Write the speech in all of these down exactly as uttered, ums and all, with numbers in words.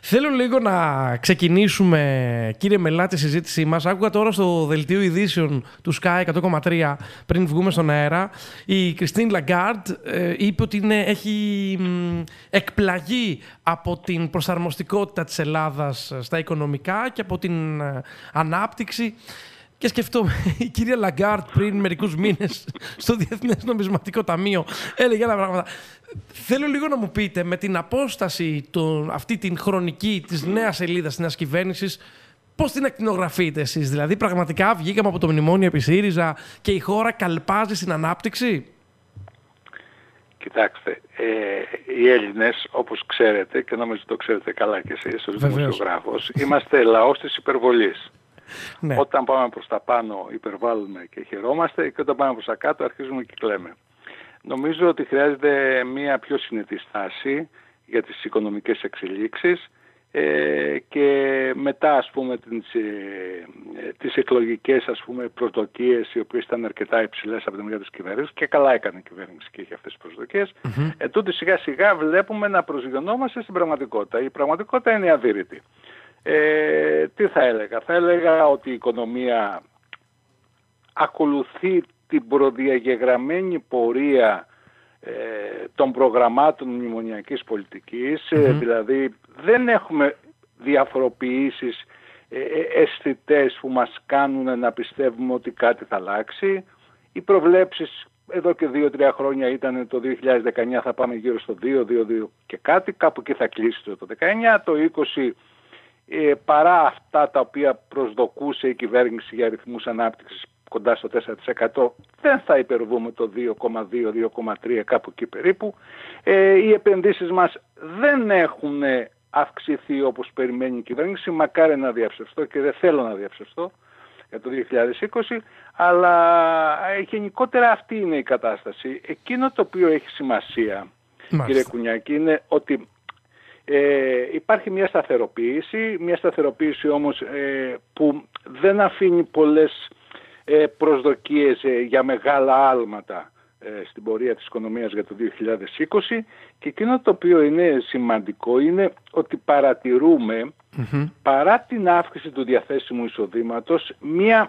Θέλω λίγο να ξεκινήσουμε, κύριε Μελά, τη συζήτησή μας. Άκουγα τώρα στο δελτίο ειδήσεων του Sky εκατό κόμμα τρία πριν βγούμε στον αέρα. Η Κριστίν Λαγκάρντ ε, είπε ότι είναι, έχει μ, εκπλαγεί από την προσαρμοστικότητα της Ελλάδας στα οικονομικά και από την ε, ανάπτυξη. Και σκεφτόμαι, η κυρία Λαγκάρντ πριν μερικούς μήνες στο Διεθνές Νομισματικό Ταμείο έλεγε άλλα πράγματα. Θέλω λίγο να μου πείτε, με την απόσταση, του, αυτή την χρονική της νέας σελίδας της νέας κυβέρνησης, πώς την ακτινογραφείτε εσείς? Δηλαδή, πραγματικά βγήκαμε από το μνημόνιο επί ΣΥΡΙΖΑ και η χώρα καλπάζει στην ανάπτυξη? Κοιτάξτε, ε, οι Έλληνες, όπως ξέρετε, και νομίζω το ξέρετε καλά και εσείς ως δημοσιογράφος, είμαστε λαός της υπερβολής. Ναι. Όταν πάμε προς τα πάνω υπερβάλλουμε και χαιρόμαστε, και όταν πάμε προς τα κάτω αρχίζουμε και κλαίμε. Νομίζω ότι χρειάζεται μια πιο συνετή στάση για τις οικονομικές εξελίξεις ε, και μετά, ας πούμε, τις, ε, τις εκλογικές, ας πούμε, προσδοκίες, οι οποίες ήταν αρκετά υψηλές από την μεριά της κυβέρνησης, και καλά έκανε η κυβέρνηση και είχε αυτές τις προσδοκίες. Mm-hmm. Ε, τούτη σιγά σιγά βλέπουμε να προσγειωνόμαστε στην πραγματικότητα. Η πραγματικότητα είναι αδύρυτη. Ε, τι θα έλεγα? Θα έλεγα ότι η οικονομία ακολουθεί την προδιαγεγραμμένη πορεία ε, των προγραμμάτων μνημονιακής πολιτικής, mm-hmm. ε, δηλαδή δεν έχουμε διαφοροποιήσεις ε, αισθητές που μας κάνουν να πιστεύουμε ότι κάτι θα αλλάξει. Οι προβλέψεις εδώ και δύο τρία χρόνια ήταν το δύο χιλιάδες δεκαεννιά θα πάμε γύρω στο δύο, δύο, δύο και κάτι, κάπου εκεί θα κλείσει το δεκαεννιά, το είκοσι ε, παρά αυτά τα οποία προσδοκούσε η κυβέρνηση για αριθμούς ανάπτυξης κοντά στο τέσσερα τοις εκατό, δεν θα υπερβούμε το δύο κόμμα δύο, δύο κόμμα τρία, κάπου εκεί περίπου. Ε, οι επενδύσεις μας δεν έχουν αυξηθεί όπως περιμένει η κυβέρνηση, μακάρι να διαψευστώ και δεν θέλω να διαψευστώ για το δύο χιλιάδες είκοσι, αλλά γενικότερα αυτή είναι η κατάσταση. Εκείνο το οποίο έχει σημασία, Μάλιστα. κύριε Κουνιάκη, είναι ότι ε, υπάρχει μια σταθεροποίηση, μια σταθεροποίηση όμως ε, που δεν αφήνει πολλές προσδοκίες για μεγάλα άλματα στην πορεία της οικονομίας για το δύο χιλιάδες είκοσι, και εκείνο το οποίο είναι σημαντικό είναι ότι παρατηρούμε mm-hmm. παρά την αύξηση του διαθέσιμου εισοδήματος μια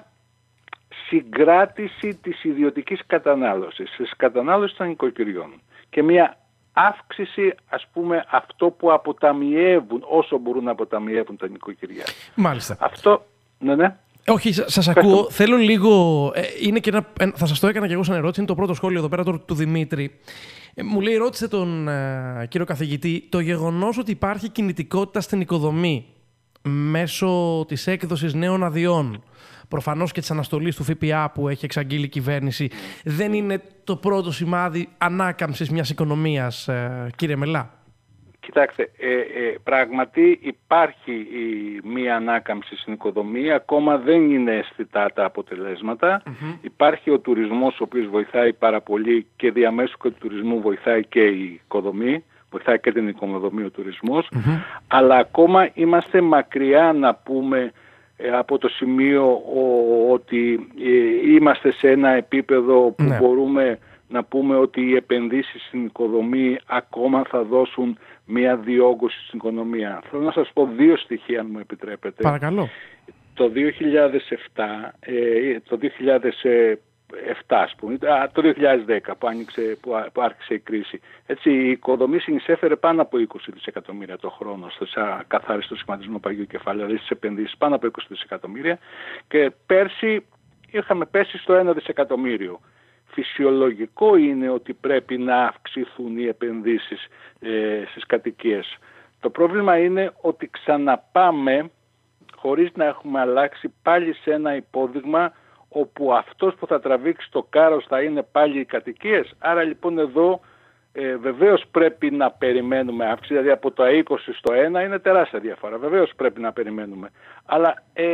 συγκράτηση της ιδιωτικής κατανάλωσης, της κατανάλωσης των οικοκυριών, και μια αύξηση, ας πούμε, αυτό που αποταμιεύουν όσο μπορούν να αποταμιεύουν τα νοικοκυριά. Μάλιστα. Αυτό, ναι, ναι. Όχι, σας ακούω. Θέλω λίγο. Ε, είναι και ένα, θα σας το έκανα και εγώ σαν ερώτηση. Είναι το πρώτο σχόλιο εδώ πέρα του, του Δημήτρη. Ε, μου λέει, ρώτησε τον ε, κύριο καθηγητή, το γεγονός ότι υπάρχει κινητικότητα στην οικοδομή μέσω της έκδοσης νέων αδειών, προφανώς και της αναστολής του ΦΠΑ που έχει εξαγγείλει η κυβέρνηση, δεν είναι το πρώτο σημάδι ανάκαμψης μιας οικονομίας, ε, κύριε Μελά? Κοιτάξτε, ε, ε, πράγματι υπάρχει η μία ανάκαμψη στην οικοδομία, ακόμα δεν είναι αισθητά τα αποτελέσματα. Mm-hmm. Υπάρχει ο τουρισμός, ο οποίος βοηθάει πάρα πολύ, και διαμέσου και του τουρισμού βοηθάει και η οικοδομή, βοηθάει και την οικοδομή ο τουρισμός, mm-hmm. αλλά ακόμα είμαστε μακριά να πούμε ε, από το σημείο ο, ότι ε, είμαστε σε ένα επίπεδο που mm-hmm. μπορούμε να πούμε ότι οι επενδύσεις στην οικοδομή ακόμα θα δώσουν μια διόγκωση στην οικονομία. Θέλω να σας πω δύο στοιχεία, αν μου επιτρέπετε. Παρακαλώ. Το δύο χιλιάδες επτά, ε, το δύο χιλιάδες επτά ας πούμε, α, το δύο χιλιάδες δέκα που, άνοιξε, που, που άρχισε η κρίση, έτσι, η οικοδομή συνεισέφερε πάνω από είκοσι δισεκατομμύρια το χρόνο στο καθάριστο σχηματισμό παγιού κεφαλαίου, δηλαδή στις επενδύσεις πάνω από είκοσι δισεκατομμύρια, και πέρσι είχαμε πέσει στο ένα δισεκατομμύριο. Φυσιολογικό είναι ότι πρέπει να αυξηθούν οι επενδύσεις ε, στις κατοικίες. Το πρόβλημα είναι ότι ξαναπάμε, χωρίς να έχουμε αλλάξει, πάλι σε ένα υπόδειγμα όπου αυτός που θα τραβήξει το κάρος θα είναι πάλι οι κατοικίες. Άρα λοιπόν εδώ ε, βεβαίως πρέπει να περιμένουμε αύξηση, δηλαδή από το είκοσι στο ένα είναι τεράστια διαφορά. Βεβαίως πρέπει να περιμένουμε. Αλλά ε,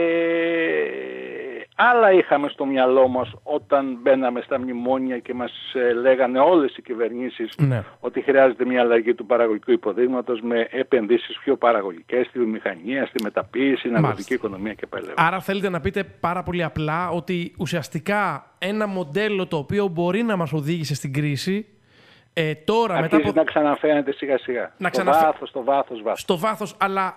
άλλα είχαμε στο μυαλό μας όταν μπαίναμε στα μνημόνια και μας ε, λέγανε όλες οι κυβερνήσεις ναι. ότι χρειάζεται μια αλλαγή του παραγωγικού υποδείγματος με επενδύσεις πιο παραγωγικές στη βιομηχανία, στη μεταποίηση, στην αγροτική οικονομία και πάλι. Άρα θέλετε να πείτε πάρα πολύ απλά ότι ουσιαστικά ένα μοντέλο το οποίο μπορεί να μας οδήγησε στην κρίση Ε, τώρα, Αρχίζει μετά από... να ξαναφέρεται σιγά σιγά. Να στο ξαναφε... βάθος, στο βάθος, βάθος. Στο βάθος, αλλά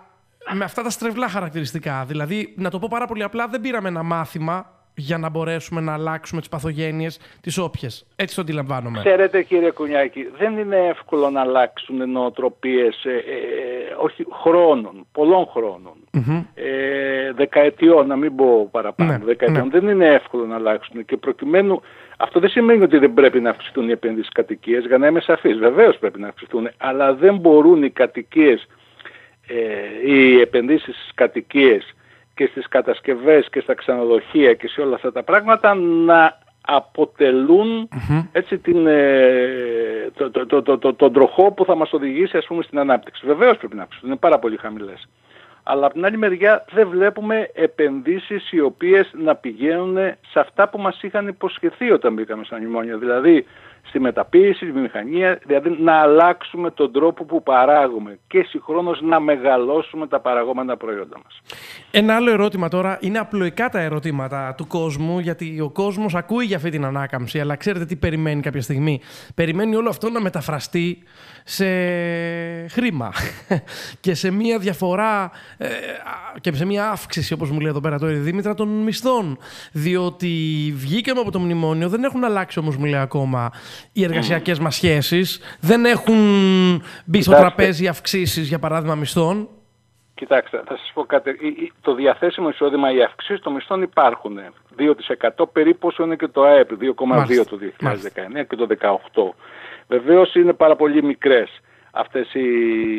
με αυτά τα στρεβλά χαρακτηριστικά. Δηλαδή, να το πω πάρα πολύ απλά, δεν πήραμε ένα μάθημα για να μπορέσουμε να αλλάξουμε τις παθογένειες, τις όποιες. Έτσι το αντιλαμβάνομαι. Ξέρετε, κύριε Κουνιάκη, δεν είναι εύκολο να αλλάξουν νοοτροπίες ε, ε, όχι χρόνων, πολλών χρόνων. Mm-hmm. Ε, δεκαετιών, να μην πω παραπάνω. Ναι, δεκαετιών. Ναι. Δεν είναι εύκολο να αλλάξουν. Και προκειμένου, αυτό δεν σημαίνει ότι δεν πρέπει να αυξηθούν οι επενδύσεις στις κατοικίες, για να είμαι σαφής. Βεβαίως πρέπει να αυξηθούν, αλλά δεν μπορούν οι κατοικίες, ε, οι επενδύσεις στις κατοικίες και στις κατασκευές και στα ξενοδοχεία και σε όλα αυτά τα πράγματα να αποτελούν mm-hmm. έτσι, την, ε, το, το, το, το, το, τον τροχό που θα μας οδηγήσει, ας πούμε, στην ανάπτυξη. Βεβαίως πρέπει να αυξηθούν, είναι πάρα πολύ χαμηλές. Αλλά από την άλλη μεριά δεν βλέπουμε επενδύσεις οι οποίες να πηγαίνουν σε αυτά που μας είχαν υποσχεθεί όταν μπήκαμε στα μνημόνια. Δηλαδή στη μεταποίηση, στη βιομηχανία, δηλαδή να αλλάξουμε τον τρόπο που παράγουμε και συγχρόνως να μεγαλώσουμε τα παραγόμενα προϊόντα μας. Ένα άλλο ερώτημα τώρα, είναι απλοϊκά τα ερωτήματα του κόσμου, γιατί ο κόσμος ακούει για αυτή την ανάκαμψη, αλλά ξέρετε τι περιμένει κάποια στιγμή? Περιμένει όλο αυτό να μεταφραστεί σε χρήμα και σε μια διαφορά ε, και σε μια αύξηση, όπως μου λέει εδώ πέρα τώρα η Δήμητρα, των μισθών. Διότι βγήκαμε από το μνημόνιο, δεν έχουν αλλάξει όμως, μου λέει, ακόμα οι εργασιακές μας σχέσεις, δεν έχουν μπει στο τραπέζι αυξήσεις, για παράδειγμα, μισθών. Κοιτάξτε, θα σας πω κάτι. Το διαθέσιμο εισόδημα, οι αυξήσεις των μισθών υπάρχουν. δύο τοις εκατό περίπου όσο είναι και το ΑΕΠ, δύο κόμμα δύο το δύο χιλιάδες δεκαεννέα και το δεκαοκτώ. Βεβαίως είναι πάρα πολύ μικρές αυτές οι,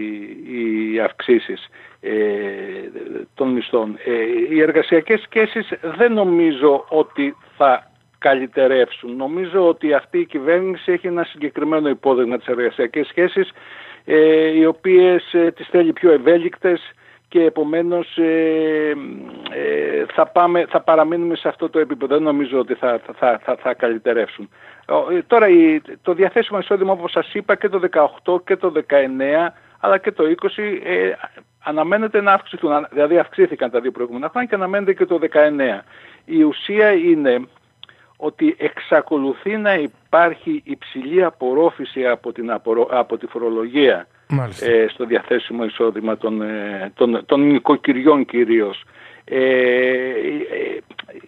οι αυξήσεις ε, των μισθών. Ε, οι εργασιακές σχέσεις δεν νομίζω ότι θα καλυτερεύσουν. Νομίζω ότι αυτή η κυβέρνηση έχει ένα συγκεκριμένο υπόδειγμα τις εργασιακές σχέσεις, ε, οι οποίες ε, τις θέλει πιο ευέλικτες και επομένως ε, ε, θα, πάμε, θα παραμείνουμε σε αυτό το επίπεδο. Δεν νομίζω ότι θα, θα, θα, θα καλυτερεύσουν. Ε, τώρα η, το διαθέσιμο εισόδημα, όπως σας είπα, και το δεκαοκτώ και το δεκαεννέα αλλά και το είκοσι ε, αναμένεται να αυξηθούν. Δηλαδή αυξήθηκαν τα δύο προηγούμενα χρόνια και αναμένεται και το δεκαεννέα. Η ουσία είναι ότι εξακολουθεί να υπάρχει υψηλή απορρόφηση από, την απορρο... από τη φορολογία ε, στο διαθέσιμο εισόδημα των, ε, των, των νοικοκυριών κυρίως. Ε, ε,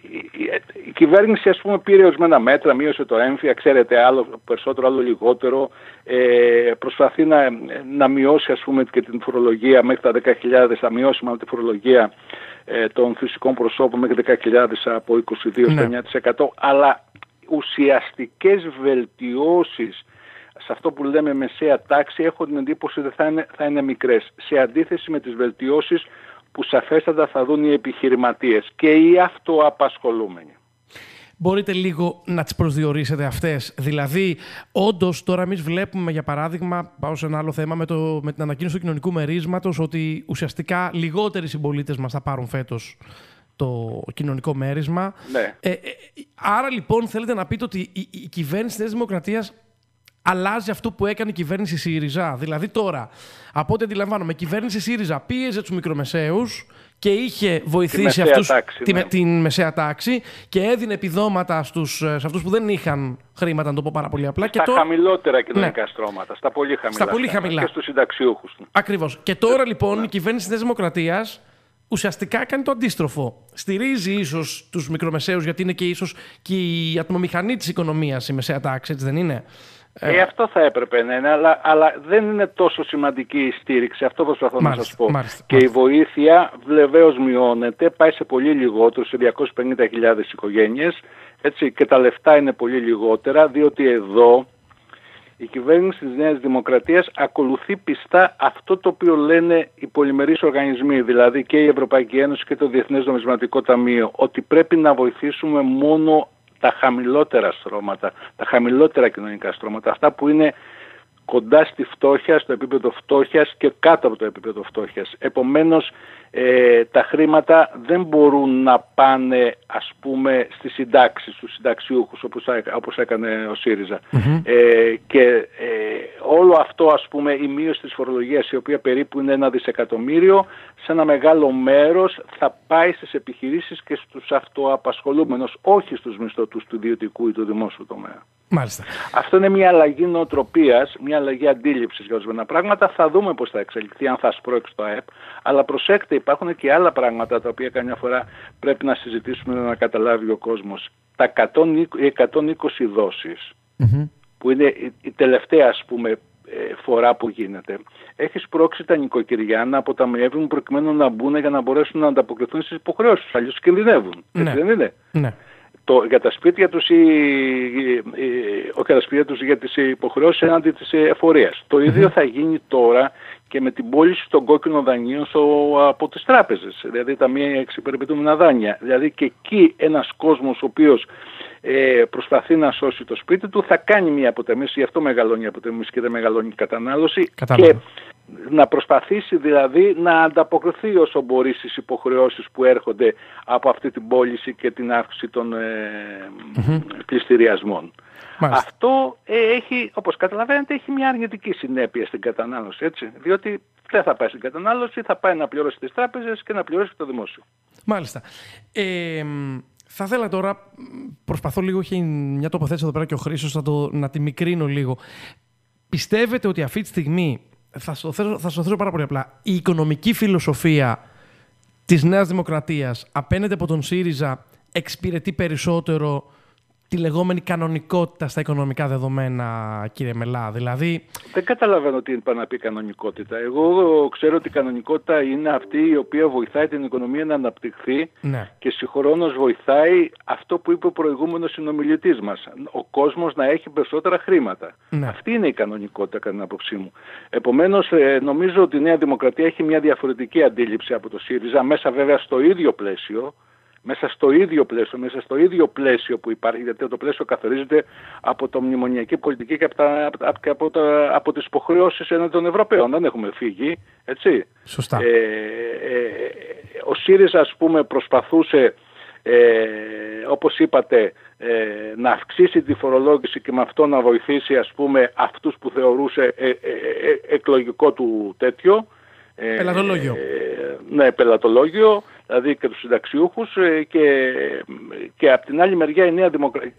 η κυβέρνηση, ας πούμε, πήρε ορισμένα μέτρα, μείωσε το έμφυα, ξέρετε, άλλο περισσότερο, άλλο λιγότερο, ε, προσπαθεί να, να μειώσει, ας πούμε, και την φορολογία μέχρι τα δέκα χιλιάδες, θα μειώσει μάλλον τη φορολογία ε, των φυσικών προσώπων μέχρι δέκα χιλιάδες από είκοσι δύο τοις εκατό ναι. στο εννιά τοις εκατό, αλλά ουσιαστικές βελτιώσεις σε αυτό που λέμε μεσαία τάξη, έχω την εντύπωση ότι θα είναι, θα είναι μικρές, σε αντίθεση με τις βελτιώσεις που σαφέστατα θα δουν οι επιχειρηματίες και οι αυτοαπασχολούμενοι. Μπορείτε λίγο να τις προσδιορίσετε αυτές? Δηλαδή, όντως τώρα εμείς βλέπουμε, για παράδειγμα, πάω σε ένα άλλο θέμα με, το, με την ανακοίνωση του κοινωνικού μερίσματος, ότι ουσιαστικά λιγότεροι συμπολίτες μας θα πάρουν φέτος το κοινωνικό μέρισμα. Ναι. Ε, ε, άρα λοιπόν θέλετε να πείτε ότι η, η κυβέρνηση της Δημοκρατίας αλλάζει αυτό που έκανε η κυβέρνηση ΣΥΡΙΖΑ? Δηλαδή τώρα, από ό,τι αντιλαμβάνομαι, η κυβέρνηση ΣΥΡΙΖΑ πίεζε τους μικρομεσαίους και είχε βοηθήσει αυτούς, τάξη, τη, ναι. την μεσαία τάξη και έδινε επιδόματα στους, σε αυτούς που δεν είχαν χρήματα, να το πω πάρα πολύ απλά. Στα και χαμηλότερα κοινωνικά ναι. στρώματα, στα πολύ χαμηλά, στα πολύ χαμηλά. Και στους συνταξιούχους. Ακριβώς. Και τώρα λοιπόν ναι. η κυβέρνηση της Δημοκρατίας ουσιαστικά κάνει το αντίστροφο. Στηρίζει ίσως τους μικρομεσαίους, γιατί είναι και ίσως και η ατμομηχανή της οικονομίας η μεσαία τάξη, έτσι δεν είναι? Ε, αυτό θα έπρεπε να είναι, αλλά, αλλά δεν είναι τόσο σημαντική η στήριξη. Αυτό προσπαθώ μάλιστα, να σας πω. Μάλιστα, και μάλιστα. η βοήθεια βεβαίως μειώνεται, πάει σε πολύ λιγότερο, σε διακόσιες πενήντα χιλιάδες οικογένειες, έτσι, και τα λεφτά είναι πολύ λιγότερα, διότι εδώ η κυβέρνηση της Νέας Δημοκρατίας ακολουθεί πιστά αυτό το οποίο λένε οι πολυμερείς οργανισμοί, δηλαδή και η Ευρωπαϊκή Ένωση και το Διεθνές Νομισματικό Ταμείο, ότι πρέπει να βοηθήσουμε μόνο τα χαμηλότερα στρώματα, τα χαμηλότερα κοινωνικά στρώματα, αυτά που είναι κοντά στη φτώχεια, στο επίπεδο φτώχειας και κάτω από το επίπεδο φτώχειας. Επομένως, ε, τα χρήματα δεν μπορούν να πάνε, ας πούμε, στις συντάξεις, στους συνταξιούχους, όπως, όπως έκανε ο ΣΥΡΙΖΑ. Mm-hmm. Ε, και ε, όλο αυτό, ας πούμε, η μείωση της φορολογίας, η οποία περίπου είναι ένα δισεκατομμύριο, σε ένα μεγάλο μέρος θα πάει στις επιχειρήσεις και στους αυτοαπασχολούμενους, όχι στους μισθωτούς του ιδιωτικού ή του δημόσιου τομέα. Μάλιστα. Αυτό είναι μια αλλαγή νοοτροπίας, μια αλλαγή αντίληψης για ορισμένα πράγματα. Θα δούμε πώς θα εξελιχθεί, αν θα σπρώξει το ΑΕΠ. Αλλά προσέξτε, υπάρχουν και άλλα πράγματα τα οποία καμιά φορά πρέπει να συζητήσουμε να καταλάβει ο κόσμος. Τα εκατόν είκοσι δόσεις, mm-hmm. που είναι η τελευταία, ας πούμε, φορά που γίνεται, έχει σπρώξει τα νοικοκυριά να αποταμιεύουν προκειμένου να μπουν για να μπορέσουν να ανταποκριθούν στις υποχρεώσεις τους. Αλλιώς κινδυνεύουν. Ναι. Έτσι δεν είναι? Ναι. Το, για τα σπίτια τους ή, όχι για τα σπίτια τους, για τις υποχρεώσεις έναντι της εφορίας. Το ίδιο mm-hmm. θα γίνει τώρα και με την πώληση των κόκκινων δανείων στο, από τις τράπεζες, δηλαδή τα μη εξυπηρετούμενα δάνεια. Δηλαδή και εκεί ένας κόσμος ο οποίος ε, προσπαθεί να σώσει το σπίτι του θα κάνει μια αποταμίευση, γι' αυτό μεγαλώνει η αποταμίευση και δεν μεγαλώνει η κατανάλωση. Κατάλαβα. Και να προσπαθήσει δηλαδή να ανταποκριθεί όσο μπορεί στις υποχρεώσεις που έρχονται από αυτή την πώληση και την αύξηση των ε, mm-hmm. πληστηριασμών. Μάλιστα. Αυτό ε, έχει, όπως καταλαβαίνετε, έχει μια αρνητική συνέπεια στην κατανάλωση, έτσι, διότι δεν θα πάει στην κατανάλωση, θα πάει να πληρώσει τις τράπεζες και να πληρώσει το δημόσιο. Μάλιστα. Ε, θα ήθελα τώρα, προσπαθώ λίγο, έχει μια τοποθέτηση εδώ πέρα και ο Χρήστος, θα το, να τη μικρύνω λίγο. Πιστεύετε ότι αυτή τη στιγμή, θα στο θέσω, θα στο θέσω πάρα πολύ απλά, η οικονομική φιλοσοφία της Νέας Δημοκρατίας απέναντι από τον ΣΥΡΙΖΑ εξυπηρετεί περισσότερο τη λεγόμενη κανονικότητα στα οικονομικά δεδομένα, κύριε Μελά? Δηλαδή... Δεν καταλαβαίνω τι είναι να πει κανονικότητα. Εγώ ξέρω ότι η κανονικότητα είναι αυτή η οποία βοηθάει την οικονομία να αναπτυχθεί, ναι. και συγχρόνως βοηθάει αυτό που είπε ο προηγούμενος συνομιλητής μας, ο κόσμος να έχει περισσότερα χρήματα. Ναι. Αυτή είναι η κανονικότητα κατά την άποψή μου. Επομένως, νομίζω ότι η Νέα Δημοκρατία έχει μια διαφορετική αντίληψη από το ΣΥΡΙΖΑ, μέσα βέβαια στο ίδιο πλαίσιο, μέσα στο ίδιο πλαίσιο, μέσα στο ίδιο πλαίσιο που υπάρχει, γιατί το πλαίσιο καθορίζεται από το μνημονιακή πολιτική και από, τα, από, από, τα, από τις υποχρεώσεις έναντι των Ευρωπαίων. Δεν έχουμε φύγει, έτσι. Σωστά. Ε, ε, ο ΣΥΡΙΖΑ, ας πούμε, προσπαθούσε, ε, όπως είπατε, ε, να αυξήσει τη φορολόγηση και με αυτό να βοηθήσει, ας πούμε, αυτούς που θεωρούσε ε, ε, ε, εκλογικό του τέτοιο. Πελατολόγιο. Ε, ναι, πελατολόγιο, δηλαδή και τους συνταξιούχους, και, και από την άλλη μεριά η Νέα Δημοκρατία,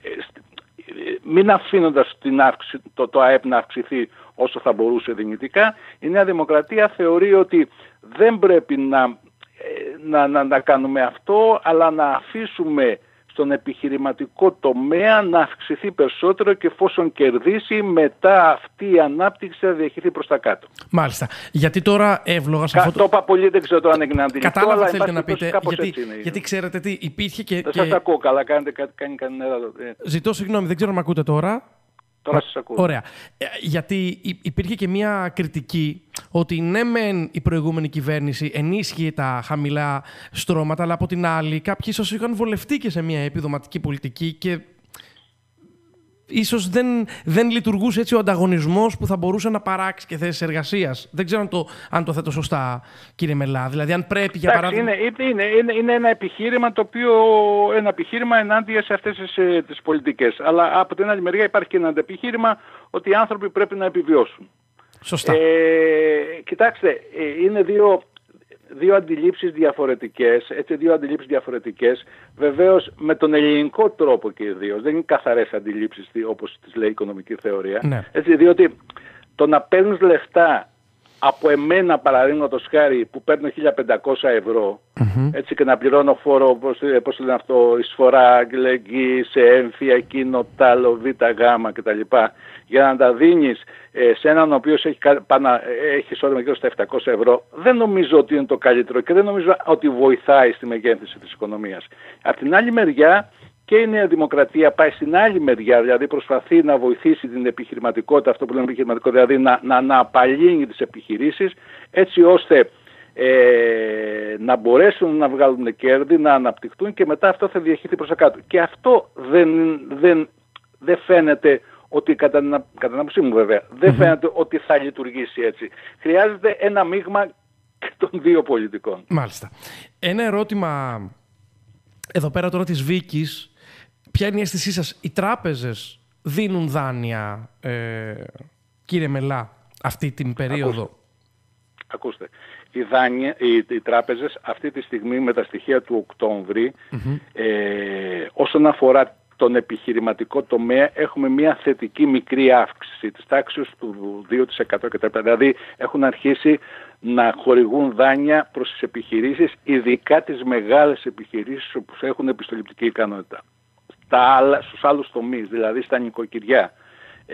μην αφήνοντας την αύξηση, το, το ΑΕΠ να αυξηθεί όσο θα μπορούσε δυνητικά, η Νέα Δημοκρατία θεωρεί ότι δεν πρέπει να, να, να, να κάνουμε αυτό, αλλά να αφήσουμε στον επιχειρηματικό τομέα να αυξηθεί περισσότερο και εφόσον κερδίσει, μετά αυτή η ανάπτυξη θα διαχειριστεί προς τα κάτω. Μάλιστα. Γιατί τώρα εύλογα σε αυτό το... Το είπα πολύ, δεν ξέρω τώρα αν έγινε αντιληπτό. Κατάλαβα, θέλετε να πείτε, γιατί, γιατί ξέρετε τι, υπήρχε και... Δεν και... σας ακούω καλά, κάνετε κάτι, κάνει κανένα... Ζητώ συγγνώμη, δεν ξέρω αν με ακούτε τώρα. Τώρα σας ακούω. Ωραία. Γιατί υπήρχε και μια κριτική ότι ναι μεν η προηγούμενη κυβέρνηση ενίσχυε τα χαμηλά στρώματα, αλλά από την άλλη κάποιοι ίσως είχαν βολευτεί και σε μια επιδοματική πολιτική και ίσως δεν, δεν λειτουργούσε έτσι ο ανταγωνισμός που θα μπορούσε να παράξει και θέσεις εργασίας. Δεν ξέρω αν το, αν το θέτω σωστά, κύριε Μελά. Δηλαδή, αν πρέπει για παράδειγμα... Είναι, είναι, είναι, είναι ένα επιχείρημα το οποίο ένα επιχείρημα ενάντια σε αυτές τις, τις πολιτικές. Αλλά από την άλλη μεριά υπάρχει και ένα αντεπιχείρημα ότι οι άνθρωποι πρέπει να επιβιώσουν. Σωστά. Ε, κοιτάξτε, είναι δύο... Δύο αντιλήψεις διαφορετικές, έτσι, δύο αντιλήψεις διαφορετικές, βεβαίως με τον ελληνικό τρόπο και ιδίως, δεν είναι καθαρές αντιλήψεις όπως τις λέει η οικονομική θεωρία, ναι. Έτσι, διότι το να παίρνεις λεφτά από εμένα παραδείγματος χάρη που παίρνω χίλια πεντακόσια ευρώ, mm-hmm. έτσι, και να πληρώνω φόρο, πώς, πώς λένε αυτό, εισφορά, αγγελική, σε έμφυα, εκείνο, τάλο, β, γ κτλ. Για να τα δίνεις ε, σε έναν ο οποίος έχει, έχει εισόδημα γύρω στα επτακόσια ευρώ, δεν νομίζω ότι είναι το καλύτερο και δεν νομίζω ότι βοηθάει στη μεγέθυνση της οικονομίας. Απ' την άλλη μεριά, και η Νέα Δημοκρατία πάει στην άλλη μεριά, δηλαδή προσπαθεί να βοηθήσει την επιχειρηματικότητα, αυτό που λέμε επιχειρηματικότητα, δηλαδή να, να, να απαλύνει τις επιχειρήσεις, έτσι ώστε ε, να μπορέσουν να βγάλουν κέρδη, να αναπτυχθούν και μετά αυτό θα διαχειριστεί προς τα κάτω. Και αυτό δεν, δεν, δεν φαίνεται ότι, κατά την άποψή μου βέβαια, δεν mm-hmm. φαίνεται ότι θα λειτουργήσει έτσι. Χρειάζεται ένα μείγμα των δύο πολιτικών. Μάλιστα. Ένα ερώτημα εδώ πέρα τώρα της Βίκης. Ποια είναι η αίσθησή σας? Οι τράπεζες δίνουν δάνεια, ε, κύριε Μελά, αυτή την περίοδο? Ακούστε. Ακούστε. Οι, δάνεια, οι, οι τράπεζες αυτή τη στιγμή με τα στοιχεία του Οκτώβρη, mm-hmm. ε, όσον αφορά στον επιχειρηματικό τομέα έχουμε μια θετική μικρή αύξηση της τάξης του δύο τοις εκατό κτλ. Δηλαδή έχουν αρχίσει να χορηγούν δάνεια προς τις επιχειρήσεις, ειδικά τις μεγάλες επιχειρήσεις που έχουν επιστοληπτική ικανότητα. Στα άλλα, στους άλλους τομείς, δηλαδή στα νοικοκυριά, ε,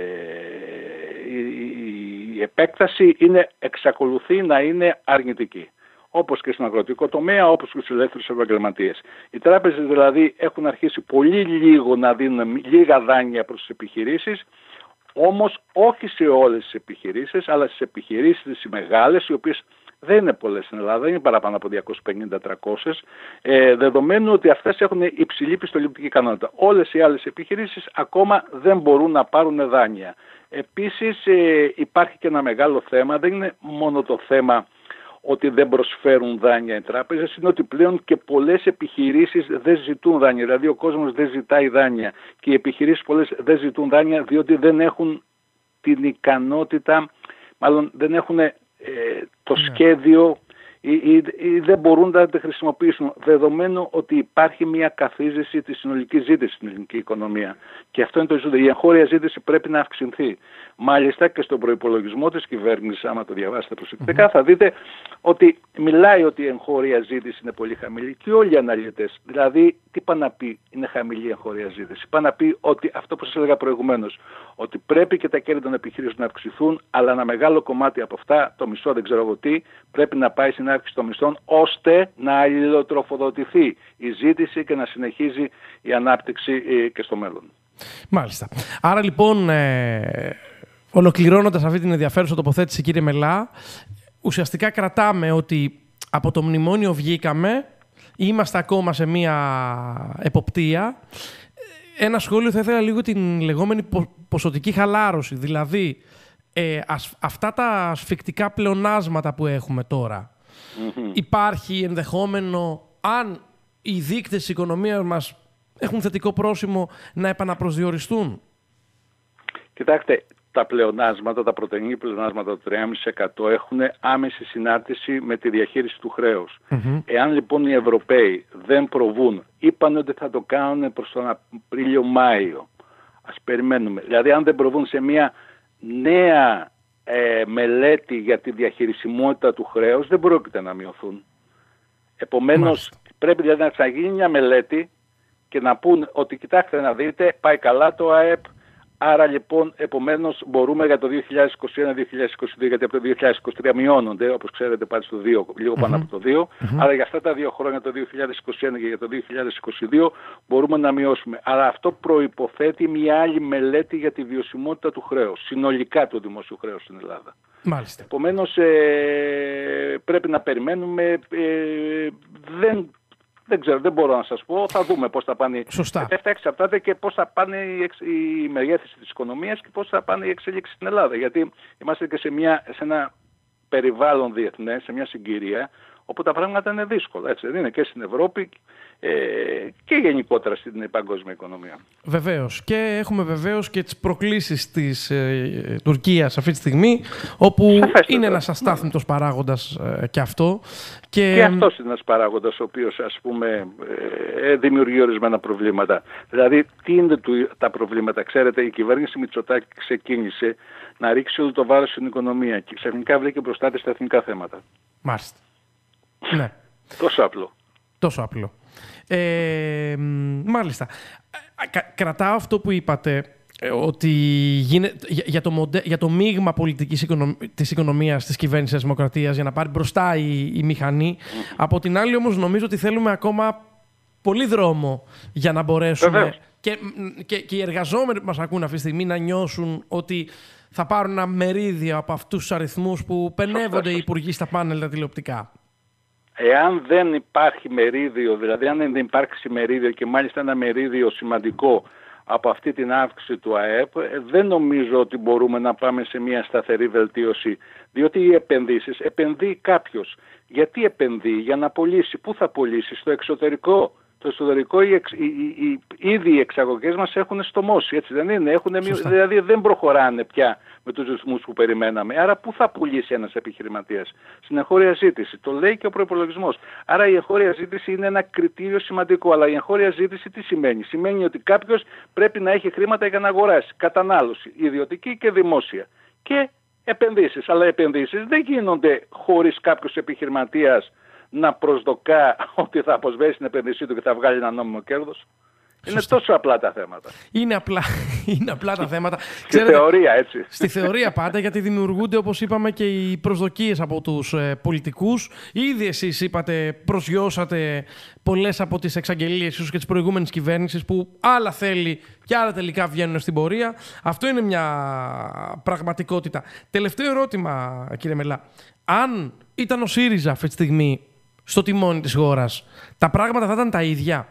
η, η, η επέκταση είναι, εξακολουθεί να είναι αρνητική. Όπως και στον αγροτικό τομέα, όπως και στους ελεύθερους επαγγελματίες. Οι τράπεζες δηλαδή έχουν αρχίσει πολύ λίγο να δίνουν λίγα δάνεια προς τις επιχειρήσεις, όμως όχι σε όλες τις επιχειρήσεις, αλλά στις επιχειρήσεις τις μεγάλες, οι οποίες δεν είναι πολλές στην Ελλάδα, δεν είναι παραπάνω από διακόσιες πενήντα με τριακόσιες, ε, δεδομένου ότι αυτές έχουν υψηλή πιστοληπτική ικανότητα. Όλες οι άλλες επιχειρήσεις ακόμα δεν μπορούν να πάρουν δάνεια. Επίσης ε, υπάρχει και ένα μεγάλο θέμα, δεν είναι μόνο το θέμα ότι δεν προσφέρουν δάνεια οι τράπεζες, είναι ότι πλέον και πολλές επιχειρήσεις δεν ζητούν δάνεια. Δηλαδή ο κόσμος δεν ζητάει δάνεια και οι επιχειρήσεις πολλές δεν ζητούν δάνεια διότι δεν έχουν την ικανότητα, μάλλον δεν έχουν ε, το ναι. σχέδιο ή, ή, ή δεν μπορούν να τα χρησιμοποιήσουν, δεδομένου ότι υπάρχει μια καθίζηση της συνολικής ζήτησης στην ελληνική οικονομία. Και αυτό είναι το ζήτημα. Η εγχώρια ζήτηση πρέπει να αυξηθεί. Μάλιστα και στον προϋπολογισμό της κυβέρνησης, άμα το διαβάσετε προσεκτικά, mm-hmm. θα δείτε ότι μιλάει ότι η εγχώρια ζήτηση είναι πολύ χαμηλή και όλοι οι αναλυτές. Δηλαδή, τι πάνε να πει είναι χαμηλή η εγχώρια ζήτηση. Πάνε να πει ότι αυτό που σας έλεγα προηγουμένως, ότι πρέπει και τα κέρδη των επιχειρήσεων να αυξηθούν, αλλά ένα μεγάλο κομμάτι από αυτά, το μισό δεν ξέρω εγώ τι, πρέπει να πάει στην αύξηση των μισθών, ώστε να αλληλοτροφοδοτηθεί η ζήτηση και να συνεχίζει η ανάπτυξη και στο μέλλον. Μάλιστα. Άρα λοιπόν, ε, ολοκληρώνοντας αυτή την ενδιαφέρουσα τοποθέτηση, κύριε Μελά, ουσιαστικά κρατάμε ότι από το μνημόνιο βγήκαμε, είμαστε ακόμα σε μία εποπτεία. Ένα σχόλιο θα ήθελα λίγο την λεγόμενη ποσοτική χαλάρωση, δηλαδή ε, ασ, αυτά τα ασφικτικά πλεονάσματα που έχουμε τώρα. Mm-hmm. Υπάρχει ενδεχόμενο, αν οι δείκτες της οικονομίας μας έχουν θετικό πρόσημο, να επαναπροσδιοριστούν? Κοιτάξτε, τα πλεονάσματα, τα πρωτογενή πλεονάσματα του τρία κόμμα πέντε τοις εκατό έχουν άμεση συνάρτηση με τη διαχείριση του χρέους. Mm-hmm. Εάν λοιπόν οι Ευρωπαίοι δεν προβούν, είπαν ότι θα το κάνουν προς τον Απρίλιο-Μάιο. Ας περιμένουμε. Δηλαδή αν δεν προβούν σε μια νέα ε, μελέτη για τη διαχειρισιμότητα του χρέους, δεν πρόκειται να μειωθούν. Επομένως, mm-hmm. πρέπει δηλαδή να ξαναγίνει μια μελέτη και να πούν ότι κοιτάξτε να δείτε, πάει καλά το ΑΕΠ, άρα λοιπόν επομένως μπορούμε για το δύο χιλιάδες είκοσι ένα δύο χιλιάδες είκοσι δύο, γιατί από το δύο χιλιάδες είκοσι τρία μειώνονται, όπως ξέρετε πάλι στο δύο, λίγο πάνω mm-hmm. από το δύο, mm-hmm. άρα για αυτά τα δύο χρόνια, το δύο χιλιάδες είκοσι ένα και για το δύο χιλιάδες είκοσι δύο, μπορούμε να μειώσουμε. Αλλά αυτό προϋποθέτει μια άλλη μελέτη για τη βιωσιμότητα του χρέους, συνολικά του δημόσιου χρέους στην Ελλάδα. Μάλιστα. Επομένως ε, πρέπει να περιμένουμε, ε, δεν... Δεν ξέρω, δεν μπορώ να σας πω. Θα δούμε πώς θα πάνε. Σωστά. Αυτά εξαρτάται και πώς θα πάνε η, εξ... η μεγέθυνση της οικονομίας και πώς θα πάνε οι εξελίξεις στην Ελλάδα. Γιατί είμαστε και σε, μια... σε ένα περιβάλλον διεθνές, σε μια συγκυρία, όπου τα πράγματα είναι δύσκολα. Έτσι, δεν είναι και στην Ευρώπη ε, και γενικότερα στην παγκόσμια οικονομία. Βεβαίως. Και έχουμε βεβαίως και τις προκλήσεις της ε, Τουρκίας αυτή τη στιγμή, όπου Σαφέστατα. είναι ένας αστάθμητος παράγοντας ε, και αυτό. Και, και αυτός είναι ένας παράγοντας ο οποίος, ας πούμε, ε, δημιουργεί ορισμένα προβλήματα. Δηλαδή, τι είναι του, τα προβλήματα? Ξέρετε, η κυβέρνηση Μητσοτάκη ξεκίνησε να ρίξει όλο το βάρος στην οικονομία και ξαφνικά βρήκε μπροστά της τα εθνικά θέματα. Μάλιστα. Ναι. Τόσο απλό. Τόσο απλό. Ε, μάλιστα. Κρατάω αυτό που είπατε, ότι γίνεται, για, το μοντε, για το μείγμα πολιτικής οικονομ, της οικονομίας της κυβέρνησης της Δημοκρατίας, για να πάρει μπροστά η, η μηχανή. Mm. Από την άλλη όμως νομίζω ότι θέλουμε ακόμα πολύ δρόμο για να μπορέσουμε και, και, και οι εργαζόμενοι που μας ακούν αυτή τη στιγμή να νιώσουν ότι θα πάρουν ένα μερίδιο από αυτούς τους αριθμούς που πενεύονται οι υπουργοί στα πάνελ τα τηλεοπτικά. Εάν δεν υπάρχει μερίδιο, δηλαδή αν δεν υπάρξει μερίδιο και μάλιστα ένα μερίδιο σημαντικό από αυτή την αύξηση του ΑΕΠ, δεν νομίζω ότι μπορούμε να πάμε σε μια σταθερή βελτίωση. Διότι οι επενδύσεις, επενδύει κάποιος. Γιατί επενδύει? Για να πωλήσει. Πού θα πωλήσει? Στο εξωτερικό. το εσωτερικό, οι εξ, οι, οι, οι, ήδη οι εξαγωγές μας έχουν στομώσει, έτσι δεν είναι? Έχουν, δηλαδή δεν προχωράνε πια με τους ρυθμούς που περιμέναμε. Άρα πού θα πουλήσει ένας επιχειρηματίας? Στην εγχώρια ζήτηση. Το λέει και ο προϋπολογισμός. Άρα η εγχώρια ζήτηση είναι ένα κριτήριο σημαντικό. Αλλά η εγχώρια ζήτηση τι σημαίνει? Σημαίνει ότι κάποιος πρέπει να έχει χρήματα για να αγοράσει. Κατανάλωση, ιδιωτική και δημόσια. Και επενδύσεις. Αλλά επενδύσεις δεν γίνονται χωρίς κάποιος επιχειρηματίας να προσδοκά ότι θα αποσβέσει την επένδυσή του και θα βγάλει ένα νόμιμο κέρδος. Είναι Σωστή. τόσο απλά τα θέματα. Είναι απλά, είναι απλά τα θέματα. Στη Ξέρετε, θεωρία, έτσι. Στη θεωρία πάντα, γιατί δημιουργούνται, όπως είπαμε, και οι προσδοκίες από τους ε, πολιτικούς. Ήδη εσείς είπατε, προσγειώσατε πολλές από τις εξαγγελίες ίσως και της προηγούμενης κυβέρνησης, που άλλα θέλει και άλλα τελικά βγαίνουν στην πορεία. Αυτό είναι μια πραγματικότητα. Τελευταίο ερώτημα, κύριε Μελά. Αν ήταν ο ΣΥΡΙΖΑ αυτή τη στιγμή στο τιμόνι της χώρας, τα πράγματα θα ήταν τα ίδια?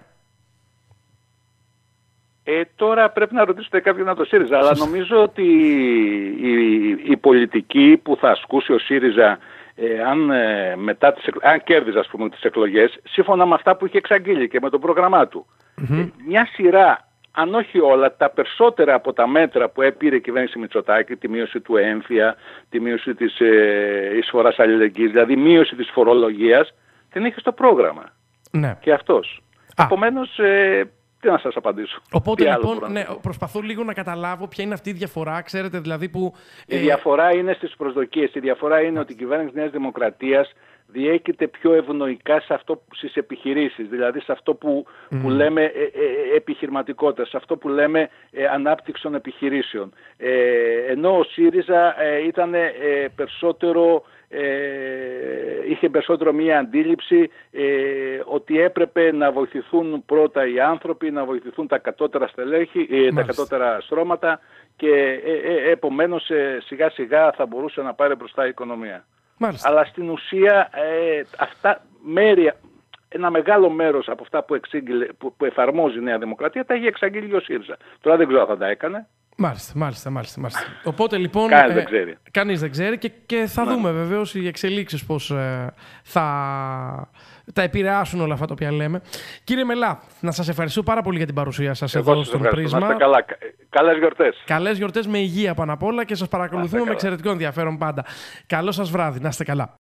Ε, τώρα πρέπει να ρωτήσετε κάποιον από το ΣΥΡΙΖΑ, αλλά νομίζω ότι η, η πολιτική που θα ασκούσει ο ΣΥΡΙΖΑ ε, αν, ε, μετά τις, αν κέρδιζε ας πούμε τις εκλογές, σύμφωνα με αυτά που είχε εξαγγείλει και με το πρόγραμμά του, mm-hmm. ε, μια σειρά, αν όχι όλα, τα περισσότερα από τα μέτρα που έπήρε η κυβέρνηση Μητσοτάκη, τη μείωση του έμφυα, τη μείωση της ε, εισφοράς αλληλεγγύης, δηλαδή μείωση της φορολογίας, την είχε στο πρόγραμμα. Ναι. Και αυτός. Επομένως, ε, τι να σας απαντήσω. Οπότε λοιπόν, ναι, προσπαθώ λίγο να καταλάβω ποια είναι αυτή η διαφορά, ξέρετε, δηλαδή που... Η ε... διαφορά είναι στις προσδοκίες. Η διαφορά είναι ότι η κυβέρνηση Νέας Δημοκρατίας διέκειται πιο ευνοϊκά σε αυτό, στις επιχειρήσεις, δηλαδή σε αυτό που, mm. που λέμε ε, ε, επιχειρηματικότητα, σε αυτό που λέμε ε, ανάπτυξη των επιχειρήσεων. Ε, ενώ ο ΣΥΡΙΖΑ ε, ήταν ε, περισσότερο... Ε, είχε περισσότερο μία αντίληψη ε, ότι έπρεπε να βοηθηθούν πρώτα οι άνθρωποι, να βοηθηθούν τα κατώτερα στελέχη, ε, τα κατώτερα στρώματα και ε, ε, επομένως ε, σιγά σιγά θα μπορούσε να πάρει μπροστά η οικονομία. Μάλιστα. Αλλά στην ουσία ε, αυτά μέρη, ένα μεγάλο μέρος από αυτά που, εξήγηλε, που, που εφαρμόζει η Νέα Δημοκρατία τα έχει εξαγγείλει ο ΣΥΡΙΖΑ. Τώρα δεν ξέρω αν θα τα έκανε. Μάλιστα, μάλιστα, μάλιστα, μάλιστα. Οπότε λοιπόν. Κανείς ε, δεν ξέρει. Κανείς δεν ξέρει και, και θα ναι. δούμε βεβαίως οι εξελίξεις πώς ε, θα τα επηρεάσουν όλα αυτά τα οποία λέμε. Κύριε Μελά, να σας ευχαριστώ πάρα πολύ για την παρουσία σας Εγώ εδώ στον Πρίσμα. Να είστε καλά. Καλές γιορτές. Καλές γιορτές με υγεία πάνω απ' όλα και σας παρακολουθούμε με εξαιρετικό ενδιαφέρον πάντα. Καλό σας βράδυ. Να είστε καλά.